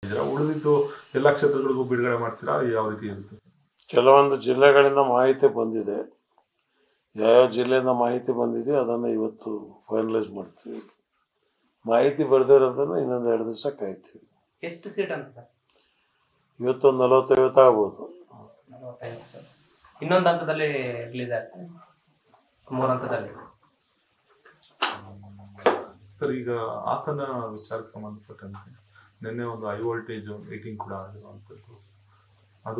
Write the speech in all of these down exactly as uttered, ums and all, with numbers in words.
ಉಳಿದಿದ್ದು ಎಲ್ಲ ಕ್ಷೇತ್ರಗಳಿಗೂ ಬಿಡುಗಡೆ ಮಾಡ್ತೀರಾ, ಯಾವ ರೀತಿ ಇರುತ್ತೆ? ಕೆಲವೊಂದು ಜಿಲ್ಲೆಗಳಿಂದ ಮಾಹಿತಿ ಬಂದಿದೆ. ಯಾವ್ಯಾವ ಜಿಲ್ಲೆಯಿಂದ ಮಾಹಿತಿ ಬಂದಿದೆ ಅದನ್ನು ಇವತ್ತು ಫೈನಲೈಸ್ ಮಾಡ್ತೀವಿ. ಮಾಹಿತಿ ಬರ್ದಿರೋದನ್ನು ಇನ್ನೊಂದು ಎರಡು ದಿವಸ ಕಾಯ್ತೀವಿ. ಎಷ್ಟು ಸೀಟ್ ಅಂತ? ಇವತ್ತೊಂದು ನಲವತ್ತೈವತ್ತು ಆಗ್ಬೋದು. ಇನ್ನೊಂದು ಹಂತದಲ್ಲಿ ರಿಲೀಸ್ ಆಗ್ತದೆ, ಮೂರು ಹಂತದಲ್ಲಿ. ಸರ್, ಈಗ ಹಾಸನ ವಿಚಾರಕ್ಕೆ ಸಂಬಂಧಪಟ್ಟಂತೆ ನಿನ್ನೆ ಒಂದು ಹೈ ವೋಲ್ಟೇಜ್ ಮೀಟಿಂಗ್ ಕೂಡ ಆಗಿರುವಂಥದ್ದು. ಅದು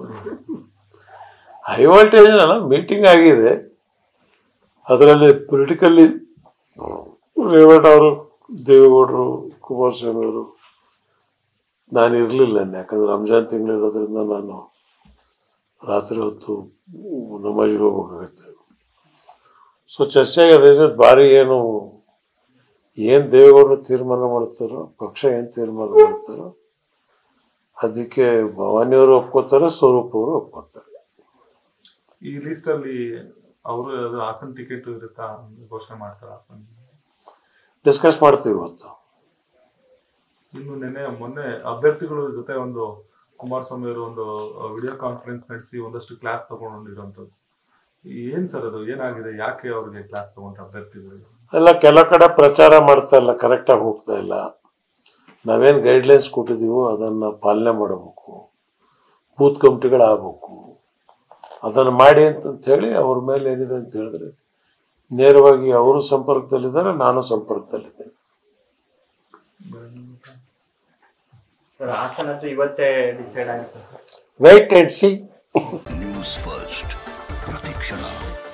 ಹೈ ವೋಲ್ಟೇಜ್ ಮೀಟಿಂಗ್ ಆಗಿದೆ. ಅದರಲ್ಲಿ ಪೊಲಿಟಿಕಲ್ಲಿ ರೇವಣ್ಣ ಅವರು, ದೇವೇಗೌಡರು, ಕುಮಾರಸ್ವಾಮಿ ಅವರು, ನಾನು ಇರಲಿಲ್ಲ. ಯಾಕಂದ್ರೆ ರಂಜಾನ್ ತಿಂಗಳಿರೋದ್ರಿಂದ ನಾನು ರಾತ್ರಿ ಹೊತ್ತು ನಮಾಜಿಗೆ ಹೋಗ್ಬೇಕಾಗತ್ತೆ. ಸೊ ಚರ್ಚೆಗೆ ಅದೇ ಭಾರಿ ಏನು ಏನು ದೇವೇಗೌಡರು ತೀರ್ಮಾನ ಮಾಡ್ತಾರೋ, ಪಕ್ಷ ಏನು ತೀರ್ಮಾನ ಮಾಡ್ತಾರೋ ಅದಕ್ಕೆ ಭವಾನಿಯವರು ಒಪ್ಕೋತಾರೆ, ಸ್ವರೂಪ್ ಅವರು ಒಪ್ಕೋತಾರೆ. ಈ ಲಿಸ್ಟ್ ಅಲ್ಲಿ ಅವರು ಹಾಸನ ಟಿಕೆಟ್ ಇರುತ್ತಾ ಘೋಷಣೆ ಮಾಡ್ತಾರೆ? ಹಾಸನ ಡಿಸ್ಕಸ್ ಮಾಡ್ತೀವಿ ಇವತ್ತು. ಇನ್ನು ನಿನ್ನೆ ಮೊನ್ನೆ ಅಭ್ಯರ್ಥಿಗಳ ಜೊತೆ ಒಂದು ಕುಮಾರಸ್ವಾಮಿ ಅವರು ಒಂದು ವಿಡಿಯೋ ಕಾನ್ಫರೆನ್ಸ್ ನಡೆಸಿ ಒಂದಷ್ಟು ಕ್ಲಾಸ್ ತಗೊಂಡಿರುವಂತದ್ದು. ಏನ್ ಸರ್ ಅದು, ಏನಾಗಿದೆ? ಯಾಕೆ ಅವ್ರಿಗೆ ಕ್ಲಾಸ್ ತಗೊಂಡ್ರೆ ಅಭ್ಯರ್ಥಿಗಳಿಗೆ? ಎಲ್ಲ ಕೆಲ ಕಡೆ ಪ್ರಚಾರ ಮಾಡ್ತಾ ಇಲ್ಲ, ಕರೆಕ್ಟಾಗಿ ಹೋಗ್ತಾ ಇಲ್ಲ. ನಾವೇನು ಗೈಡ್ಲೈನ್ಸ್ ಕೊಟ್ಟಿದ್ದೀವೋ ಅದನ್ನು ಪಾಲನೆ ಮಾಡಬೇಕು, ಬೂತ್ ಕಮಿಟಿಗಳಾಗಬೇಕು. ಅದನ್ನು ಮಾಡಿ ಅಂತಂತ ಹೇಳಿ ಅವ್ರ ಮೇಲೆ ಏನಿದೆ ಅಂತ ಹೇಳಿದ್ರೆ ನೇರವಾಗಿ ಅವರು ಸಂಪರ್ಕದಲ್ಲಿದ್ದಾರೆ, ನಾನು ಸಂಪರ್ಕದಲ್ಲಿದ್ದೇನೆ. ಇವತ್ತೇ ಡಿಸೈಡ್ ಆಗುತ್ತೆ. Wait and see. News first ಪ್ರತಿಕ್ಷಣ.